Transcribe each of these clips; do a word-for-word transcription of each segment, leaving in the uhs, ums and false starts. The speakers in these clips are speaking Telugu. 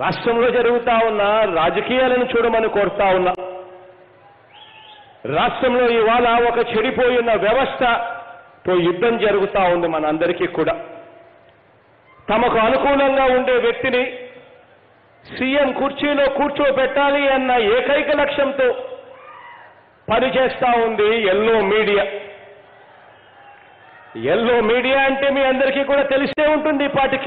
రాష్ట్రంలో జరుగుతా ఉన్న రాజకీయాలను చూడమని కోరుతా ఉన్నా. రాష్ట్రంలో ఇవాళ ఒక చెడిపోయిన వ్యవస్థతో యుద్ధం జరుగుతూ ఉంది మనందరికీ కూడా. తమకు అనుకూలంగా ఉండే వ్యక్తిని సీఎం కుర్చీలో కూర్చోబెట్టాలి అన్న ఏకైక లక్ష్యంతో పనిచేస్తా ఉంది ఎల్లో మీడియా. ఎల్లో మీడియా అంటే మీ అందరికీ కూడా తెలిసే ఉంటుంది ఈ పాటికి.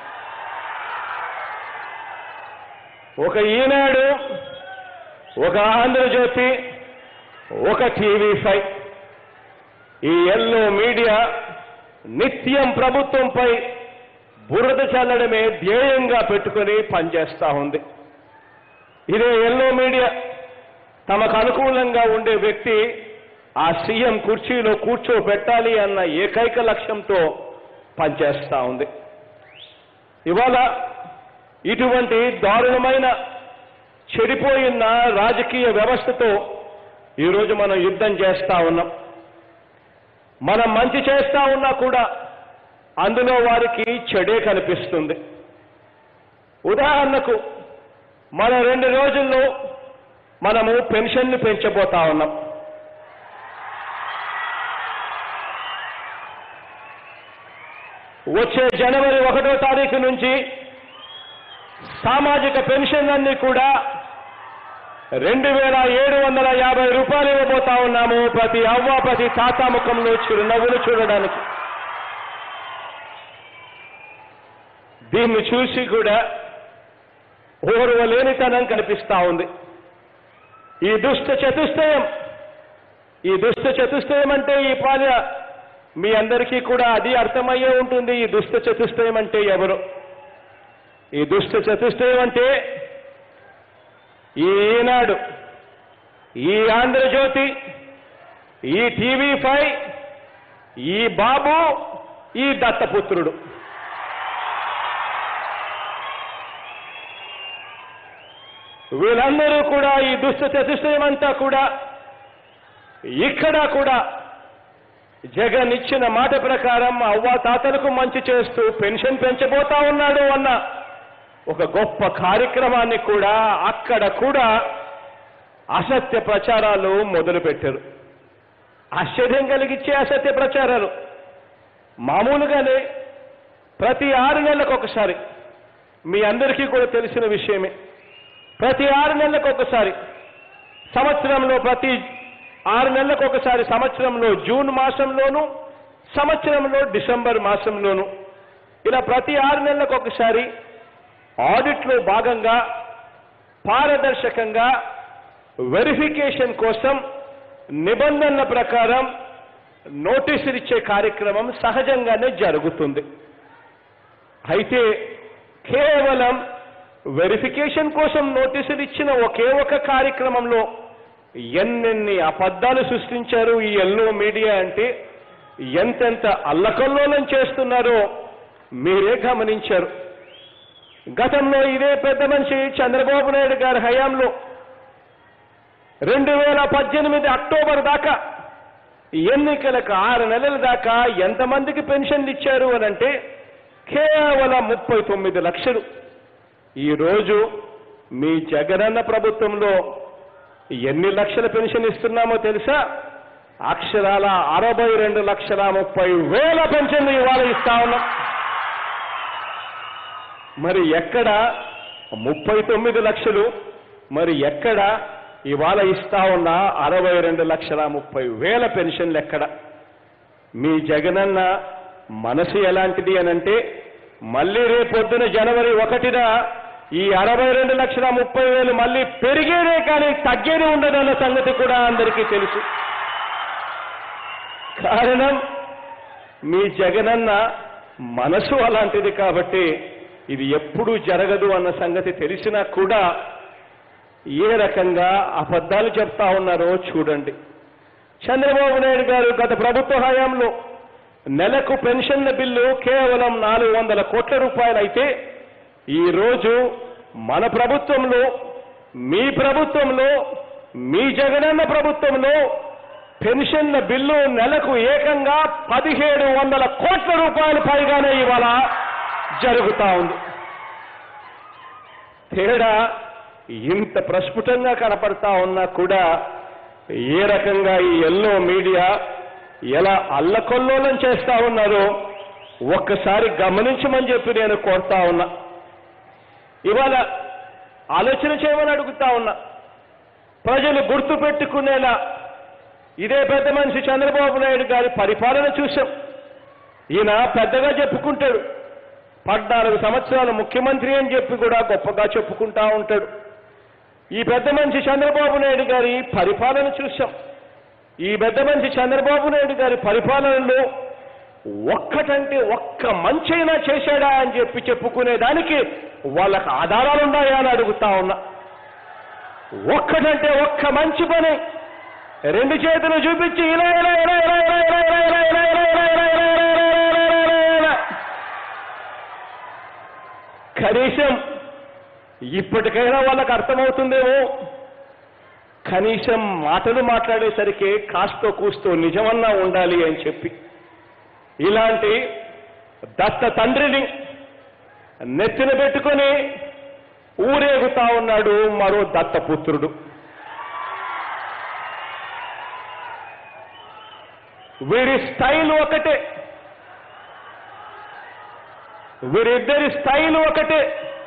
ఒక ఈనాడు, ఒక ఆంధ్రజ్యోతి, ఒక టీవీ ఫైవ్, ఈ ఎల్లో మీడియా నిత్యం ప్రభుత్వంపై బురద చల్లడమే ధ్యేయంగా పెట్టుకొని పనిచేస్తా ఉంది. ఇదే ఎల్లో మీడియా తమకు అనుకూలంగా ఉండే వ్యక్తి ఆ సీఎం కుర్చీలో కూర్చోబెట్టాలి అన్న ఏకైక లక్ష్యంతో పనిచేస్తా ఉంది. ఇవాళ ఇటువంటి దారుణమైన చెడిపోయిన రాజకీయ వ్యవస్థతో ఈరోజు మనం యుద్ధం చేస్తా ఉన్నాం. మనం మంచి చేస్తా ఉన్నా కూడా అందులో వారికి చెడే కనిపిస్తుంది. ఉదాహరణకు మన రెండు రోజుల్లో మనము పెన్షన్ను పెంచబోతా ఉన్నాం. వచ్చే జనవరి ఒకటో తారీఖు నుంచి సామాజిక పెన్షన్లన్నీ కూడా రెండు వేల ఏడు వందల యాభై రూపాయలు ఇవ్వబోతా ఉన్నాము. ప్రతి అవ్వ, ప్రతి తాత ముఖంలో చిరునవ్వులు చూడడానికి. దీన్ని చూసి కూడా ఓర్వలేనితనం కనిపిస్తా ఉంది. ఈ దుష్ట చతుష్టయం ఈ దుష్ట చతుష్టయం అంటే ఈ పాల మీ అందరికీ కూడా అది అర్థమయ్యే ఉంటుంది. ఈ దుష్ట చతుష్టయం అంటే ఎవరు? ఈ దుష్ట చతుష్టయం అంటే ఈ ఈనాడు, ఈ ఆంధ్రజ్యోతి, ఈ టీవీ ఫైవ్, ఈ బాబు, ఈ దత్తపుత్రుడు. వీళ్ళందరూ కూడా ఈ దుష్ట చతుష్టయం అంతా కూడా ఇక్కడ కూడా జగన్ ఇచ్చిన మాట ప్రకారం అవ్వ తాతలకు మంచి చేస్తూ పెన్షన్ పెంచబోతా ఉన్నాడు అన్న ఒక గొప్ప కార్యక్రమాన్ని కూడా అక్కడ కూడా అసత్య ప్రచారాలు మొదలుపెట్టారు. ఆశ్చర్యం కలిగించే అసత్య ప్రచారాలు. మామూలుగానే ప్రతి ఆరు నెలలకు ఒకసారి, మీ అందరికీ కూడా తెలిసిన విషయమే, ప్రతి ఆరు నెలలకు ఒకసారి, సంవత్సరంలో ప్రతి ఆరు నెలలకు ఒకసారి, సంవత్సరంలో జూన్ మాసంలోను, సంవత్సరంలో డిసెంబర్ మాసంలోను, ఇలా ప్రతి ఆరు నెలలకు ఒకసారి ఆడిట్లో భాగంగా పారదర్శకంగా వెరిఫికేషన్ కోసం నిబంధనల ప్రకారం నోటీసులు ఇచ్చే కార్యక్రమం సహజంగానే జరుగుతుంది. అయితే కేవలం వెరిఫికేషన్ కోసం నోటీసులు ఇచ్చిన ఒకే ఒక కార్యక్రమంలో ఎన్నెన్ని అబద్ధాలు సృష్టించారు ఈ ఎల్లో మీడియా అంటే, ఎంతెంత అల్లకల్లోలం చేస్తున్నారో మీరే గమనించారు. గతంలో ఇదే పెద్ద మనిషి చంద్రబాబు నాయుడు గారి హయాంలో రెండు వేల పద్దెనిమిది అక్టోబర్ దాకా, ఎన్నికలకు ఆరు నెలల దాకా ఎంతమందికి పెన్షన్లు ఇచ్చారు అని అంటే కేవలం ముప్పై తొమ్మిది లక్షలు. ఈరోజు మీ జగనన్న ప్రభుత్వంలో ఎన్ని లక్షల పెన్షన్ ఇస్తున్నామో తెలుసా? అక్షరాల అరవై రెండు లక్షల ముప్పై వేల పెన్షన్లు ఇవాళ ఇస్తా ఉన్నాం. మరి ఎక్కడ ముప్పై తొమ్మిది లక్షలు, మరి ఎక్కడ ఇవాళ ఇస్తా ఉన్న అరవై రెండు లక్షల ముప్పై వేల పెన్షన్లు ఎక్కడ? మీ జగనన్న మనసు ఎలాంటిది అనంటే, మళ్ళీ రేపొద్దున జనవరి ఒకటిన ఈ అరవై రెండు లక్షల ముప్పై వేలు మళ్ళీ పెరిగేదే కానీ తగ్గేదే ఉండదన్న సంగతి కూడా అందరికీ తెలుసు. కారణం మీ జగనన్న మనసు అలాంటిది కాబట్టి ఇది ఎప్పుడూ జరగదు అన్న సంగతి తెలిసినా కూడా ఏ రకంగా అబద్ధాలు చెప్తా ఉన్నారో చూడండి. చంద్రబాబు నాయుడు గారు గత ప్రభుత్వ హయాంలో నెలకు పెన్షన్ల బిల్లు కేవలం నాలుగు వందల కోట్ల రూపాయలు అయితే, ఈరోజు మన ప్రభుత్వంలో, మీ ప్రభుత్వంలో, మీ జగనన్న ప్రభుత్వంలో పెన్షన్ల బిల్లు నెలకు ఏకంగా పదిహేడు వందల కోట్ల రూపాయలు పైగానే ఇవాళ జరుగుతా ఉంది. తేడా ఇంత ప్రస్ఫుటంగా కనపడతా ఉన్నా కూడా ఏ రకంగా ఈ ఎల్లో మీడియా ఎలా అల్లకొల్లోలం చేస్తా ఉన్నారో ఒక్కసారి గమనించమని చెప్పి నేను కోరుతా ఉన్నా. ఇవాళ ఆలోచన చేయమని అడుగుతా ఉన్నా. ప్రజలు గుర్తు పెట్టుకునేలా ఇదే పెద్ద మనిషి చంద్రబాబు నాయుడు గారి పరిపాలన చూశాం. ఈయన పెద్దగా చెప్పుకుంటాడు, పద్నాలుగు సంవత్సరాలు ముఖ్యమంత్రి అని చెప్పి కూడా గొప్పగా చెప్పుకుంటా ఉంటాడు. ఈ పెద్ద మనిషి చంద్రబాబు నాయుడు గారి పరిపాలన చూశాం. ఈ పెద్ద మనిషి చంద్రబాబు నాయుడు గారి పరిపాలనలో ఒక్కటంటే ఒక్క మంచైనా చేశాడా అని చెప్పి చెప్పుకునేదానికి వాళ్ళకు ఆధారాలు ఉన్నాయా అని అడుగుతా ఉన్నా. ఒక్కటంటే ఒక్క మంచి పని రెండు చేతులు చూపించి ఇలా ఇలా ఇలా ఇలా ఇలా ఇలా ఇలా ఇలా ఇలా ఇలా ఇలా ఇలా ఇలా ఇలా కనీసం ఇప్పటికైనా వాళ్ళకు అర్థమవుతుందేమో. కనీసం మాటలు మాట్లాడేసరికి కాస్తో కూస్తో నిజమన్నా ఉండాలి అని చెప్పి ఇలాంటి దత్త తండ్రిని నెత్తిన పెట్టుకొని ఊరేగుతా ఉన్నాడు మరో దత్తపుత్రుడు. వీరి స్టైల్ ఒకటే, వీరిద్దరి స్టైల్ ఒకటే.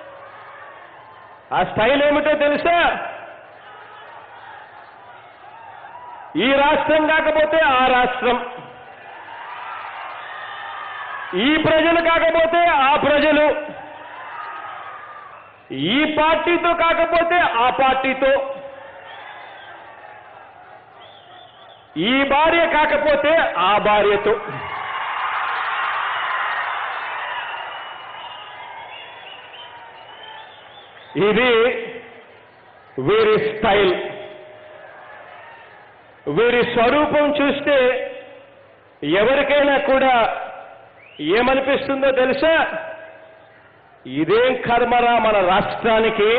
ఆ స్టైల్ ఏమిటో తెలుసా? ఈ రాష్ట్రం కాకపోతే ఆ రాష్ట్రం, ఈ ప్రజలు కాకపోతే ఆ ప్రజలు, ఈ పార్టీతో కాకపోతే ఆ పార్టీతో, ఈ భార్య కాకపోతే ఆ భార్యతో. ఇది వీరి స్టైల్. వీరి స్వరూపం చూస్తే ఎవరికైనా కూడా ఏమనిపిస్తుందో తెలుసా? ఇదేం కర్మరా మన రాష్ట్రానికి,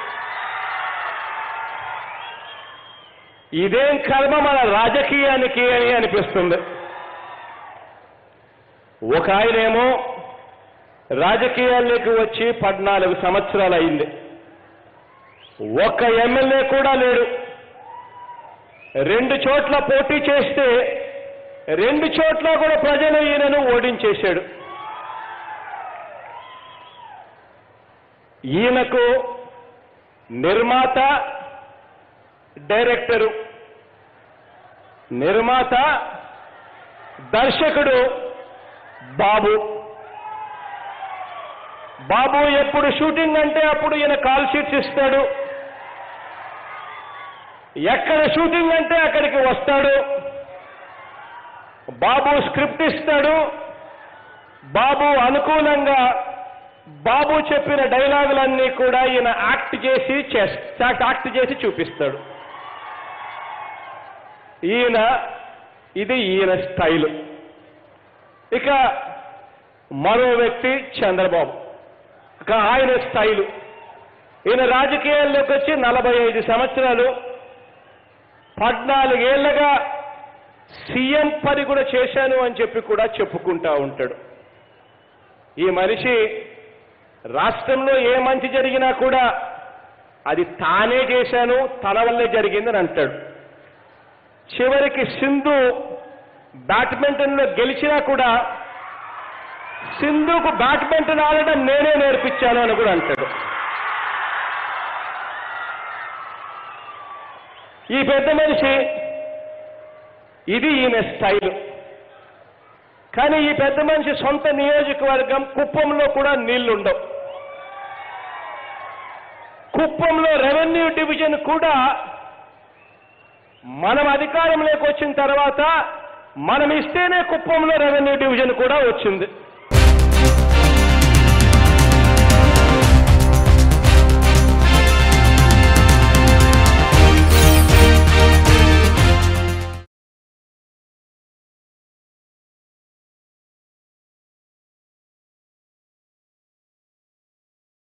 ఇదేం కర్మ మన రాజకీయానికి అని అనిపిస్తుంది. ఒక ఆయనేమో రాజకీయాల్లోకి వచ్చి పద్నాలుగు సంవత్సరాలు అయింది, ఒక్క ఎమ్మెల్యే కూడా లేడు. రెండు చోట్ల పోటీ చేస్తే రెండు చోట్ల కూడా ప్రజలు ఈయనను ఓడించేశాడు. ఈయనకు నిర్మాత, డైరెక్టరు, నిర్మాత, దర్శకుడు బాబు. బాబు ఎప్పుడు షూటింగ్ అంటే అప్పుడు ఈయన కాల్ షీట్స్ ఇస్తాడు, ఎక్కడ షూటింగ్ అంటే అక్కడికి వస్తాడు. బాబు స్క్రిప్ట్ ఇస్తాడు, బాబు అనుకూలంగా బాబు చెప్పిన డైలాగులన్నీ కూడా ఈయన యాక్ట్ చేసి యాక్ట్ చేసి చూపిస్తాడు. ఈయన ఇది ఈయన స్టైల్. ఇక మరో వ్యక్తి చంద్రబాబు, ఇక ఆయన స్టైలు. ఈయన రాజకీయాల్లోకి వచ్చి నలభై ఐదు సంవత్సరాలు, పద్నాలుగేళ్లగా సీఎం పని కూడా చేశాను అని చెప్పి కూడా చెప్పుకుంటా ఉంటాడు. ఈ మనిషి రాష్ట్రంలో ఏ మంచి జరిగినా కూడా అది తానే చేశాను, తన వల్లే జరిగిందని అంటాడు. చివరికి సింధు బ్యాడ్మింటన్లో గెలిచినా కూడా సింధుకు బ్యాడ్మింటన్ ఆడడం నేనే నేర్పించాను అని కూడా అంటాడు. ఈ పెద్ద మనిషి ఇది ఈయన స్టైల్. కానీ ఈ పెద్ద మనిషి సొంత నియోజకవర్గం కుప్పంలో కూడా నీళ్లుండవు. కుప్పంలో రెవెన్యూ డివిజన్ కూడా మనం అధికారంలోకి వచ్చిన తర్వాత మనం ఇస్తేనే కుప్పంలో రెవెన్యూ డివిజన్ కూడా వచ్చింది.